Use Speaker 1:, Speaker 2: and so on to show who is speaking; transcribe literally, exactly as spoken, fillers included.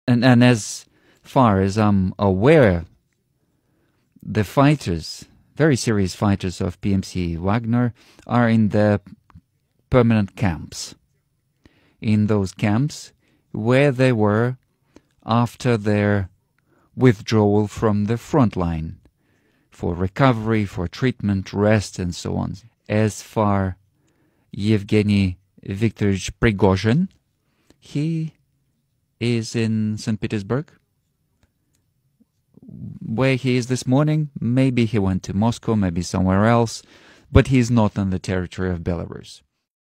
Speaker 1: and, and as far as I'm aware, the fighters, very serious fighters of P M C Wagner, are in the permanent camps. In those camps where they were after their withdrawal from the front line for recovery, for treatment, rest, and so on. As for Yevgeny Viktorovich Prigozhin, he is in Saint Petersburg. Where he is this morning, maybe he went to Moscow, maybe somewhere else, but he is not on the territory of Belarus.